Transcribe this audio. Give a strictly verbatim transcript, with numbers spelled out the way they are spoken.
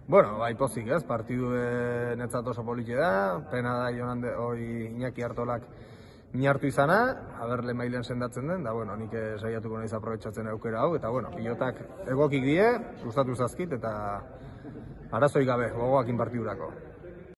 Bueno, bai pozik ez, partidu netzat oso politxe da, pena da joan hoi Iñaki Artolak minartu izana, aber lehen mailen sendatzen den, da bueno, nik saiatuko naiz aprobetxatzen aukera hau, eta bueno, pilotak egokik die, gustatu zazkit, eta arazoi gabe, gogoakin partidurako.